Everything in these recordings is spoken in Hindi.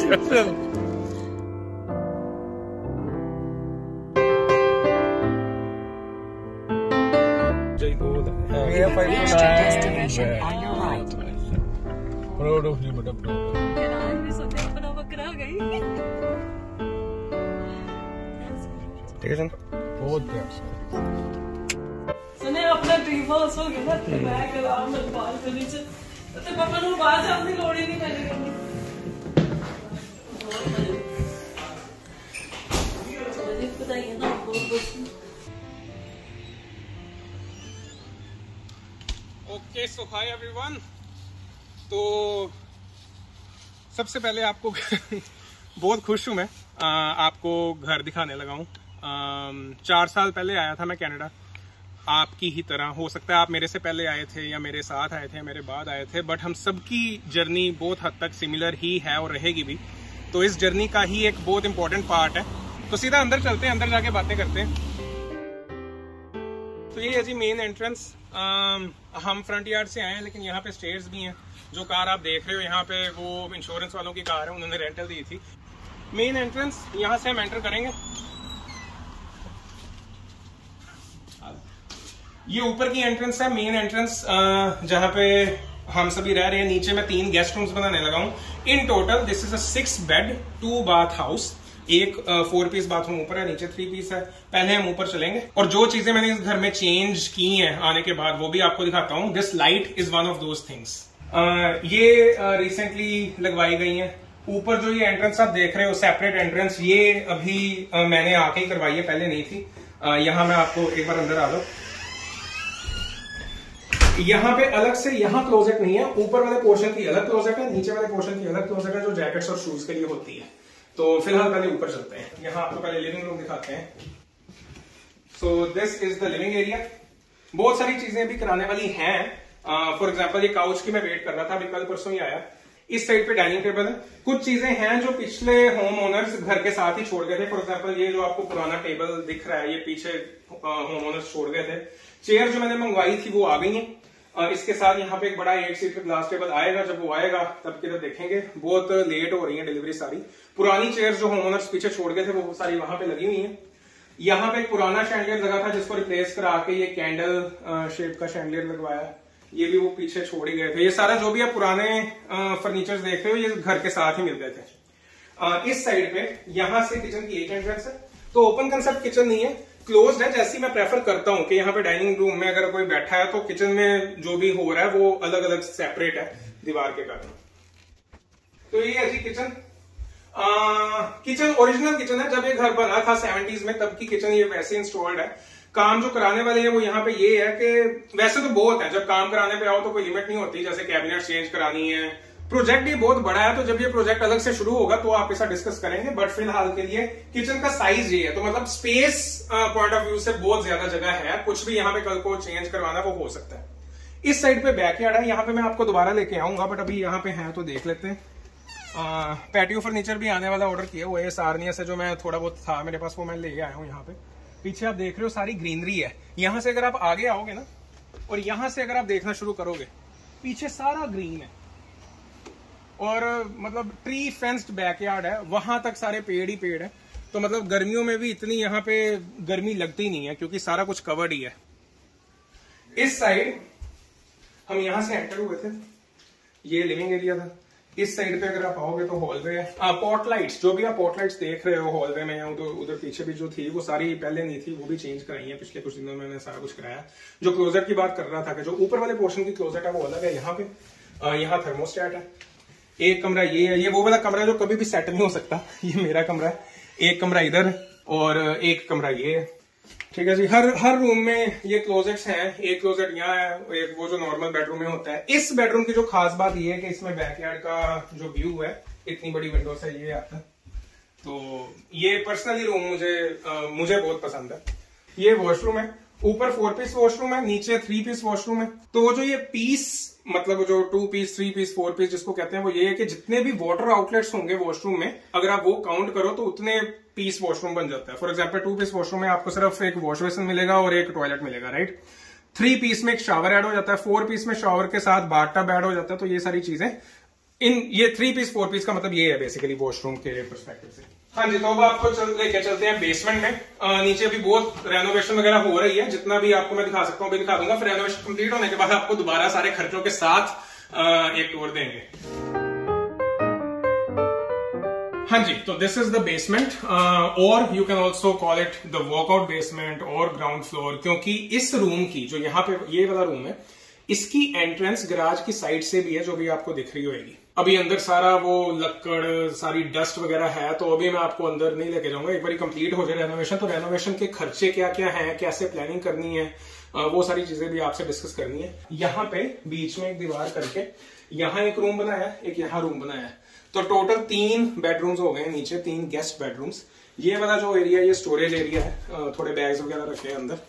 Proud of you, but I'm proud. ठीक है बहुत प्यार सुने अपना ड्रीम हाउस हो गया ना तो मैं कलाम में बाल करनी चाहिए तो पापा को बाल जाने की लोड़ ही नहीं मैंने करनी बताइए ना ओके सो हाय एवरीवन। तो सबसे पहले आपको बहुत खुश हूँ मैं आपको घर दिखाने लगा हूँ। 4 साल पहले आया था मैं कनाडा, आपकी ही तरह। हो सकता है आप मेरे से पहले आए थे या मेरे साथ आए थे या मेरे बाद आए थे, बट हम सबकी जर्नी बहुत हद तक सिमिलर ही है और रहेगी भी। तो इस जर्नी का ही एक बहुत इंपॉर्टेंट पार्ट है। तो सीधा अंदर चलते हैं, अंदर जाके बातें करते हैं। तो ये है जी मेन एंट्रेंस। हम फ्रंट यार्ड से आए हैं, लेकिन यहाँ पे स्टेयर्स भी हैं। जो कार आप देख रहे हो यहाँ पे वो इंश्योरेंस वालों की कार है, उन्होंने रेंटल दी थी। मेन एंट्रेंस यहाँ से हम एंटर करेंगे। ये ऊपर की एंट्रेंस है, मेन एंट्रेंस, जहाँ पे हम सभी रह रहे हैं। नीचे मैं 3 गेस्ट रूम्स बनाने लगा हूँ। In total this is a 6 bed 2 bath house. एक 4 पीस बाथरूम ऊपर है, नीचे 3 पीस है। पहले हम ऊपर चलेंगे और जो चीजें मैंने इस घर में चेंज की हैं आने के बाद वो भी आपको दिखाता हूँ। This light is one of those things. ये रिसेंटली लगवाई गई है। ऊपर जो ये एंट्रेंस आप देख रहे हो सेपरेट एंट्रेंस, ये अभी मैंने आके ही करवाई है, पहले नहीं थी। यहाँ मैं आपको एक बार अंदर आ दो। यहाँ पे अलग से यहाँ क्लोजेट नहीं है। ऊपर वाले पोर्शन की अलग क्लोजेट है, नीचे वाले पोर्शन की अलग क्लोजेट है जो जैकेट्स और शूज के लिए होती है। तो फिलहाल पहले ऊपर चलते हैं। यहाँ आपको पहले लिविंग रूम दिखाते हैं। So this is the living area. बहुत सारी चीजें भी कराने वाली हैं। फॉर एग्जाम्पल ये काउच की मैं वेट कर रहा था, अभी कल परसों ही आया। इस साइड पे डाइनिंग टेबल है। कुछ चीजें हैं जो पिछले होम ओनर्स घर के साथ ही छोड़ गए थे। फॉर एग्जाम्पल ये जो आपको पुराना टेबल दिख रहा है, ये पीछे होम ओनर्स छोड़ गए थे। चेयर जो मैंने मंगवाई थी वो आ गई है। इसके साथ यहाँ पे एक बड़ा 8 सीट का ग्लास टेबल आएगा। जब वो आएगा तब किधर देखेंगे। बहुत लेट हो रही है डिलीवरी सारी। पुरानी चेयर्स जो होम ओनर्स पीछे छोड़ गए थे वो सारी वहां पे लगी हुई हैं। यहाँ पे एक पुराना शैंडलियर लगा था जिसको रिप्लेस करा के ये कैंडल शेप का शैंडलियर लगवाया। ये भी वो पीछे छोड़ ही गए थे। ये सारा जो भी आप पुराने फर्नीचर देख रहे हो ये घर के साथ ही मिल गए थे। इस साइड पे यहाँ से किचन की एक एंट्रेंस है। तो ओपन कंसेप्ट किचन नहीं है, क्लोज्ड है। जैसी मैं प्रेफर करता हूं कि यहाँ पे डाइनिंग रूम में अगर कोई बैठा है तो किचन में जो भी हो रहा है वो अलग अलग सेपरेट है दीवार के कारण। तो ये है जी किचन। किचन ओरिजिनल किचन है। जब ये घर बना था 70s में तब की किचन ये वैसे इंस्टॉल्ड है। काम जो कराने वाले हैं वो यहाँ पे ये है कि वैसे तो बहुत है, जब काम कराने पे आओ तो कोई लिमिट नहीं होती। जैसे कैबिनेट चेंज करानी है, प्रोजेक्ट ये बहुत बड़ा है। तो जब ये प्रोजेक्ट अलग से शुरू होगा तो आपके साथ डिस्कस करेंगे। बट फिलहाल के लिए किचन का साइज ये है। तो मतलब स्पेस पॉइंट ऑफ व्यू से बहुत ज्यादा जगह है। कुछ भी यहाँ पे कल को चेंज करवाना वो हो सकता है। इस साइड पे बैकयार्ड है। यहाँ पे मैं आपको दोबारा लेके आऊंगा, बट अभी यहाँ पे है तो देख लेते हैं। पैटियो फर्नीचर भी आने वाला ऑर्डर किया हुआ है। सारनिया से जो मैं थोड़ा बहुत था मेरे पास वो मैं ले आया हूँ। यहाँ पे पीछे आप देख रहे हो सारी ग्रीनरी है। यहाँ से अगर आप आगे आओगे ना और यहाँ से अगर आप देखना शुरू करोगे पीछे सारा ग्रीन है और मतलब ट्री फेंस्ड बैकयार्ड है। वहां तक सारे पेड़ ही पेड़ है। तो मतलब गर्मियों में भी इतनी यहाँ पे गर्मी लगती नहीं है क्योंकि सारा कुछ कवर्ड ही है। इस साइड हम यहाँ से एंटर हुए थे, ये लिविंग एरिया था। इस साइड पे अगर आप आओगे तो हॉलवे है। पॉट लाइट्स, जो भी आप पॉट लाइट्स देख रहे हो हॉलवे में या उधर पीछे भी जो थी वो सारी पहले नहीं थी, वो भी चेंज कराई है। पिछले कुछ दिनों में मैंने सारा कुछ कराया। जो क्लोजेट की बात कर रहा था कि जो ऊपर वाले पोर्शन की क्लोजेट है वो अलग है। यहाँ पे यहाँ थर्मोस्टेट है। एक कमरा ये है, ये वो वाला कमरा जो कभी भी सेट नहीं हो सकता। ये मेरा कमरा है। एक कमरा इधर और एक कमरा ये है। ठीक है जी। हर रूम में ये क्लोजेट्स हैं। एक क्लोजेट यहाँ है, एक वो जो नॉर्मल बेडरूम में होता है। इस बेडरूम की जो खास बात ये है कि इसमें बैकयार्ड का जो व्यू है, इतनी बड़ी विंडो से ये आता है। तो ये पर्सनली रूम मुझे बहुत पसंद है। ये वॉशरूम है। ऊपर 4 पीस वॉशरूम है, नीचे 3 पीस वॉशरूम है। तो वो जो ये पीस मतलब जो 2 पीस 3 पीस 4 पीस जिसको कहते हैं वो ये है कि जितने भी वाटर आउटलेट्स होंगे वॉशरूम में अगर आप वो काउंट करो तो उतने पीस वॉशरूम बन जाता है। फॉर एग्जाम्पल 2 पीस वॉशरूम में आपको सिर्फ एक वॉश बेसिन मिलेगा और एक टॉयलेट मिलेगा, राइट। 3 पीस में एक शावर ऐड हो जाता है। 4 पीस में शावर के साथ बाथटब ऐड हो जाता है। तो ये सारी चीजें ये 3 पीस 4 पीस का मतलब ये है बेसिकली वॉशरूम के पर्सपेक्टिव से। हाँ जी, तो अब आपको लेके चलते हैं बेसमेंट में। नीचे भी बहुत रेनोवेशन वगैरह हो रही है, जितना भी आपको मैं दिखा सकता हूँ भी दिखा दूंगा। फिर रेनोवेशन कंप्लीट होने के बाद आपको दोबारा सारे खर्चों के साथ एक टूर देंगे। हाँ जी, तो दिस इज द बेसमेंट, और you can also call it the workout basement और ग्राउंड फ्लोर, क्योंकि इस रूम की जो यहाँ पे ये वाला रूम है, इसकी एंट्रेंस गैराज की साइड से भी है, जो भी आपको दिख रही होगी। अभी अंदर सारा वो लक्कड़, सारी डस्ट वगैरह है, तो अभी मैं आपको अंदर नहीं लेके जाऊंगा। एक बार कंप्लीट हो जाए रेनोवेशन, तो रेनोवेशन के खर्चे क्या क्या हैं, कैसे प्लानिंग करनी है, वो सारी चीजें भी आपसे डिस्कस करनी है। यहाँ पे बीच में एक दीवार करके यहाँ एक रूम बनाया है, एक यहाँ रूम बनाया है, तो टोटल 3 बेडरूम्स हो गए। नीचे 3 गेस्ट बेडरूम्स। ये वाला जो एरिया, ये स्टोरेज एरिया है, थोड़े बैग्स वगैरह रखे हैं अंदर।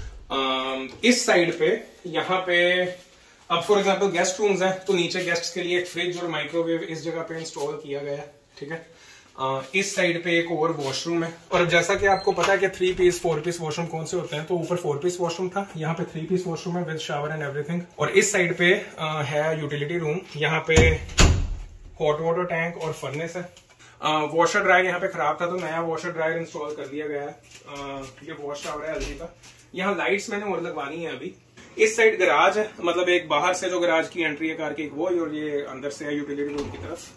इस साइड पे यहाँ पे अब फॉर एग्जांपल गेस्ट रूम्स हैं, तो नीचे गेस्ट्स के लिए एक फ्रिज और माइक्रोवेव इस जगह पे इंस्टॉल किया गया है, ठीक है। इस साइड पे एक और वॉशरूम है, और जैसा कि आपको पता है कि 3 पीस 4 पीस वॉशरूम कौन से होते हैं, तो ऊपर 4 पीस वॉशरूम था, यहाँ पे 3 पीस वॉशरूम है विद शावर एंड एवरीथिंग। और इस साइड पे है यूटिलिटी रूम, यहाँ पे हॉट वाटर टैंक और फर्नेस है। वॉशर ड्रायर यहाँ पे खराब था, तो नया वॉशर ड्रायर इंस्टॉल कर दिया गया है। ये वॉश शावर है एलजी का। यहाँ लाइट्स मैंने और लगवानी है अभी। इस साइड गैराज है, मतलब एक बाहर से जो गैराज की एंट्री है कार की, वो, और ये अंदर से है यूटिलिटी रूम की तरफ।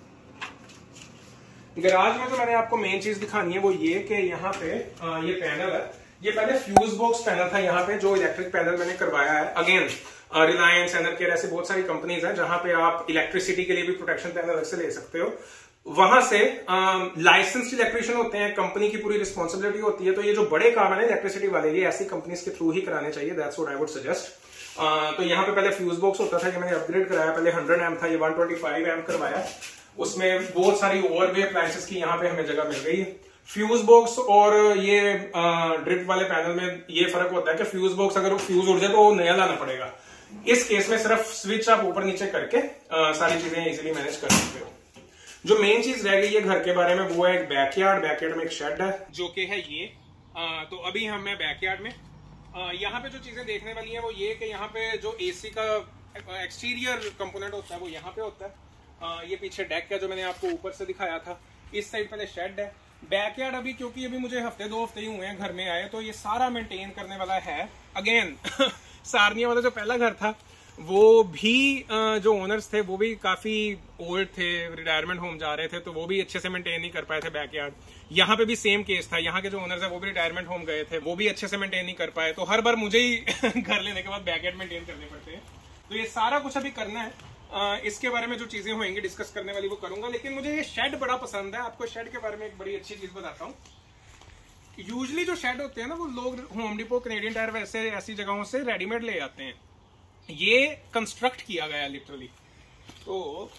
गैराज में जो मैंने आपको मेन चीज दिखानी है वो ये कि यहाँ पे ये पैनल है। ये पहले फ्यूज बॉक्स पैनल था यहाँ पे, जो इलेक्ट्रिक पैनल मैंने करवाया है। अगेन रिलायंस, एनरकेयर, ऐसे बहुत सारी कंपनीज हैं जहां पे आप इलेक्ट्रिसिटी के लिए भी प्रोटेक्शन पैनल अलग से ले सकते हो। वहां से लाइसेंस्ड इलेक्ट्रिशियन होते हैं, कंपनी की पूरी रिस्पॉन्सिबिलिटी होती है। तो ये जो बड़े काम है ना इलेक्ट्रिसिटी वाले, ये ऐसी कंपनीज के थ्रू ही कराने चाहिए। That's what I would suggest. तो यहाँ पे पहले फ्यूज बॉक्स होता था, ये मैंने अपग्रेड कराया। पहले 100 एम्प था, ये 125 एम्प करवाया। उसमें बहुत सारी और भी अप्लायंसेस की यहाँ पे हमें जगह मिल गई है। फ्यूज बॉक्स और ये ड्रिप वाले पैनल में ये फर्क होता है कि फ्यूज बॉक्स अगर फ्यूज उड़ जाए तो नया लाना पड़ेगा। इस केस में सिर्फ स्विच आप ऊपर नीचे करके सारी चीजें इजीली मैनेज कर सकते हो। जो मेन चीज रह गई है घर के बारे में, वो है एक बैकयार्ड। बैकयार्ड में एक शेड है जो कि है ये। तो अभी हम मैं बैकयार्ड में, यहाँ पे जो चीजें देखने वाली हैं वो ये कि यहाँ पे जो एसी का एक्सटीरियर कंपोनेंट होता है वो यहाँ पे होता है। ये पीछे डेक है जो मैंने आपको ऊपर से दिखाया था। इस साइड पहले शेड है। बैकयार्ड अभी क्योंकि अभी मुझे हफ्ते 2 हफ्ते ही हुए हैं घर में आए, तो ये सारा मेंटेन करने वाला है। अगेन सारनिया वाला जो पहला घर था वो भी जो ओनर्स थे वो भी काफी ओल्ड थे, रिटायरमेंट होम जा रहे थे, तो वो भी अच्छे से मेंटेन नहीं कर पाए थे बैकयार्ड। यहाँ पे भी सेम केस था। यहाँ के जो ओनर्स है वो भी रिटायरमेंट होम गए थे, वो भी अच्छे से मेंटेन नहीं कर पाए। तो हर बार मुझे ही घर लेने के बाद बैकयार्ड मेंटेन करने पड़ते हैं। तो ये सारा कुछ अभी करना है। इसके बारे में जो चीजें होंगी डिस्कस करने वाली वो करूंगा। लेकिन मुझे ये शेड बड़ा पसंद है। आपको शेड के बारे में एक बड़ी अच्छी चीज बताता हूँ। यूजली जो शेड होते हैं ना, वो लोग होम डिपो, कैनेडियन टायर, वैसे ऐसी जगहों से रेडीमेड ले आते हैं। ये कंस्ट्रक्ट किया गया है लिटरली। तो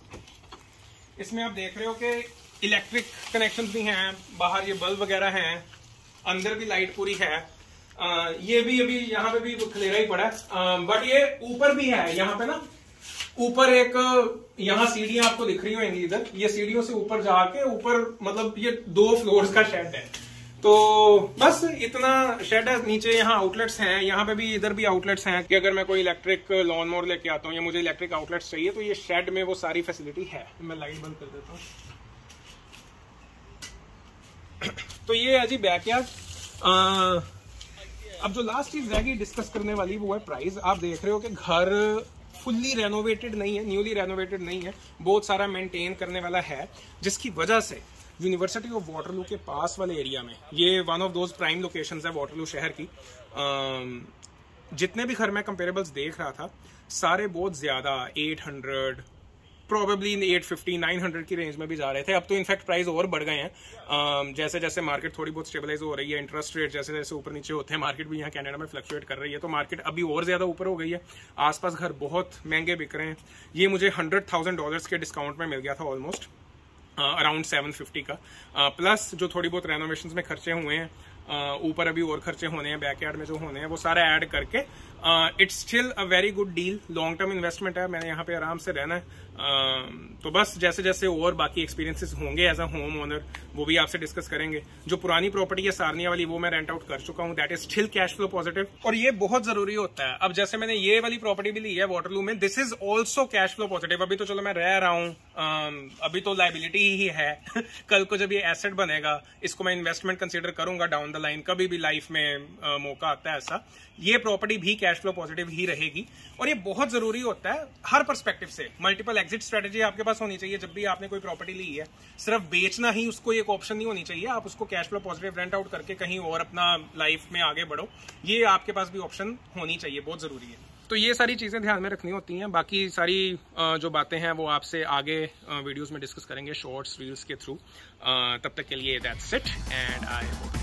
इसमें आप देख रहे हो कि इलेक्ट्रिक कनेक्शन भी हैं, बाहर ये बल्ब वगैरह हैं, अंदर भी लाइट पूरी है। ये भी अभी यहाँ पे भी खलेरा ही पड़ा है, बट ये ऊपर भी है। यहाँ पे ना ऊपर एक, यहाँ सीढ़ियां आपको दिख रही होंगी इधर, ये सीढ़ियों से ऊपर जाके ऊपर, मतलब ये 2 फ्लोर्स का शेड है। तो बस इतना शेड है। नीचे यहाँ आउटलेट्स हैं, यहाँ पे भी, इधर भी आउटलेट्स हैं कि अगर मैं कोई इलेक्ट्रिक लॉन मोर लेके आता हूँ या मुझे इलेक्ट्रिक आउटलेट्स चाहिए, तो ये शेड में वो सारी फैसिलिटी है। मैं लाइट बंद कर देता हूँ। तो ये है जी बैकयार्ड। अब जो लास्ट चीज रहेगी डिस्कस करने वाली वो है प्राइस। आप देख रहे हो कि घर फुल्ली रेनोवेटेड नहीं है, न्यूली रेनोवेटेड नहीं है, बहुत सारा मेंटेन करने वाला है, जिसकी वजह से यूनिवर्सिटी ऑफ वाटरलू के पास वाले एरिया में, ये one of those prime locations है वाटरलू शहर की। जितने भी घर मैं कंपेरेबल्स देख रहा था, सारे बहुत ज्यादा 800, प्रोबेबली 850, 900 की रेंज में भी जा रहे थे। अब तो इनफैक्ट प्राइस और बढ़ गए हैं। जैसे जैसे मार्केट थोड़ी बहुत स्टेबलाइज हो रही है, इंटरेस्ट रेट जैसे जैसे ऊपर नीचे होते हैं, मार्केट भी यहाँ कनाडा में फ्लक्चुएट कर रही है, तो मार्केट अभी और ज्यादा ऊपर हो गई है। आसपास घर बहुत महंगे बिक रहे हैं। ये मुझे $100,000 के डिस्काउंट में मिल गया था, ऑलमोस्ट अराउंड 750 का। प्लस जो थोड़ी बहुत रेनोवेशंस में खर्चे हुए हैं, ऊपर अभी और खर्चे होने हैं बैकयार्ड में जो होने हैं, वो सारे ऐड करके it's still a very good deal, long term investment है, मैंने यहाँ पे आराम से रहना है। तो बस जैसे जैसे और बाकी एक्सपीरियंसेस होंगे एज अ होम ओनर वो भी आपसे डिस्कस करेंगे। जो पुरानी प्रॉपर्टी है सारनिया वाली वो मैं रेंट आउट कर चुका हूँ, that is still cash flow positive, और ये बहुत जरूरी होता है। अब जैसे मैंने ये वाली प्रॉपर्टी भी ली है वाटरलू में, this is also cash flow positive. अभी तो चलो मैं रह रहा हूँ, अभी तो लाइबिलिटी ही है कल को जब ये एसेट बनेगा इसको मैं इन्वेस्टमेंट कंसिडर करूंगा डाउन द लाइन, कभी भी लाइफ में मौका आता है ऐसा, ये प्रॉपर्टी भी कैश फ्लो पॉजिटिव ही रहेगी। और ये बहुत जरूरी होता है हर पर्सपेक्टिव से। मल्टीपल एग्जिट स्ट्रेटेजी आपके पास होनी चाहिए जब भी आपने कोई प्रॉपर्टी ली है। सिर्फ बेचना ही उसको एक ऑप्शन नहीं होनी चाहिए, आप उसको cash flow positive rent out करके कहीं और अपना लाइफ में आगे बढ़ो, ये आपके पास भी ऑप्शन होनी चाहिए, बहुत जरूरी है। तो ये सारी चीजें ध्यान में रखनी होती हैं। बाकी सारी जो बातें हैं वो आपसे आगे वीडियोस में डिस्कस करेंगे शॉर्ट्स रील्स के थ्रू। तब तक के लिए that's it and I hope